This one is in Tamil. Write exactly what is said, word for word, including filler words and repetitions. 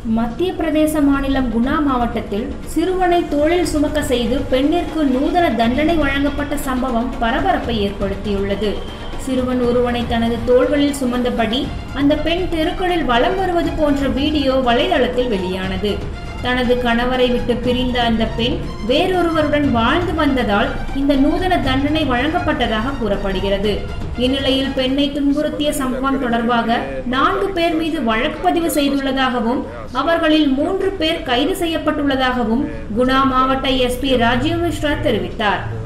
மத்திய பிரதேச மாநிலம் குணா மாவட்டத்தில் சிறுவனை தோளில் சுமக்க செய்து பெண்ணிற்கு நூதன தண்டனை வழங்கப்பட்ட சம்பவம் பரபரப்பை ஏற்படுத்தியுள்ளது. சிறுவன் ஒருவனை தனது தோள்களில் சுமந்தபடி அந்த பெண் தெருக்களில் வலம் வருவது போன்ற வீடியோ வலைதளத்தில் வெளியானது. தனது கணவரை விட்டு பிரிந்த அந்த பெண் வேறொருவருடன் வாழ்ந்து வந்ததால் இந்த நூதன தண்டனை வழங்கப்பட்டதாக கூறப்படுகிறது. இந்நிலையில் பெண்ணை துன்புறுத்திய சம்பவம் தொடர்பாக நான்கு பேர் மீது வழக்கு பதிவு செய்துள்ளதாகவும் அவர்களில் மூன்று பேர் கைது செய்யப்பட்டுள்ளதாகவும் குணா மாவட்ட எஸ் பி ராஜீவ் மிஸ்ரா தெரிவித்தார்.